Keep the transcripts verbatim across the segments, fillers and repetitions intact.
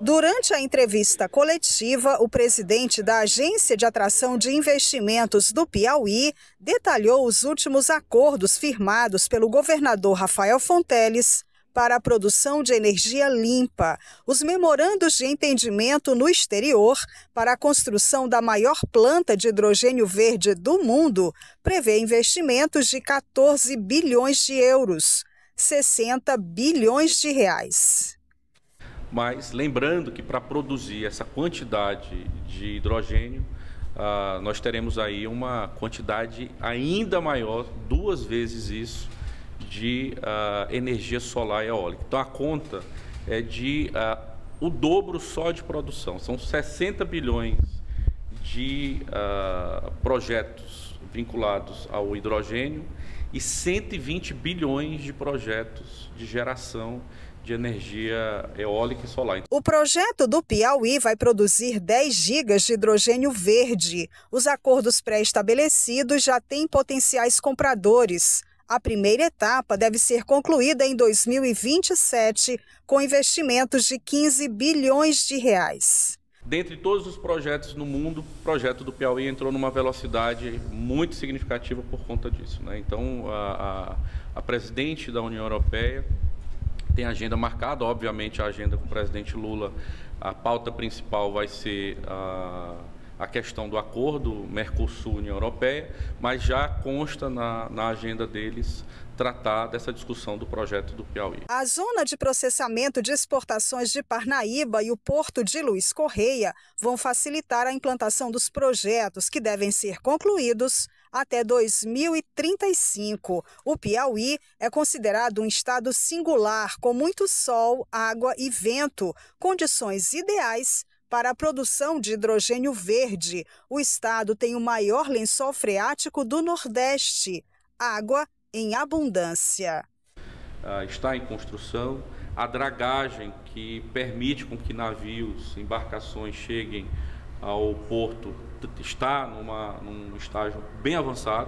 Durante a entrevista coletiva, o presidente da Agência de Atração de Investimentos do Piauí detalhou os últimos acordos firmados pelo governador Rafael Fonteles para a produção de energia limpa, os memorandos de entendimento no exterior para a construção da maior planta de hidrogênio verde do mundo prevê investimentos de quatorze bilhões de euros, sessenta bilhões de reais. Mas lembrando que para produzir essa quantidade de hidrogênio, uh, nós teremos aí uma quantidade ainda maior, duas vezes isso, de uh, energia solar e eólica. Então a conta é de uh, o dobro só de produção. São sessenta bilhões de uh, projetos vinculados ao hidrogênio e cento e vinte bilhões de projetos de geração de energia eólica e solar. O projeto do Piauí vai produzir dez gigas de hidrogênio verde. Os acordos pré-estabelecidos já têm potenciais compradores. A primeira etapa deve ser concluída em dois mil e vinte e sete, com investimentos de quinze bilhões de reais. Dentre todos os projetos no mundo, o projeto do Piauí entrou numa velocidade muito significativa por conta disso, né? Então, a, a, a presidente da União Europeia tem agenda marcada, obviamente a agenda com o presidente Lula, a pauta principal vai ser a, a questão do acordo Mercosul-União Europeia, mas já consta na, na agenda deles tratar dessa discussão do projeto do Piauí. A zona de processamento de exportações de Parnaíba e o porto de Luiz Correia vão facilitar a implantação dos projetos que devem ser concluídos até dois mil e trinta e cinco. O Piauí é considerado um estado singular, com muito sol, água e vento, condições ideais para a produção de hidrogênio verde. O estado tem o maior lençol freático do Nordeste, água em abundância. Uh, está em construção a dragagem que permite com que navios, embarcações cheguem ao porto, está numa, num estágio bem avançado.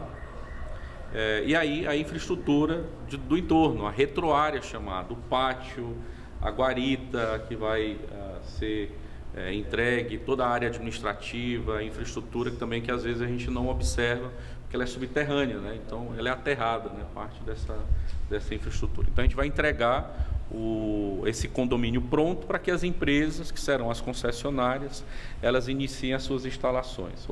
É, e aí a infraestrutura de, do entorno, a retroárea chamada, o pátio, a guarita que vai uh, ser uh, entregue, toda a área administrativa, a infraestrutura que também que às vezes a gente não observa, porque ela é subterrânea, né? Então ela é aterrada, né? Parte dessa, dessa infraestrutura. Então a gente vai entregar O, esse condomínio pronto para que as empresas, que serão as concessionárias, elas iniciem as suas instalações.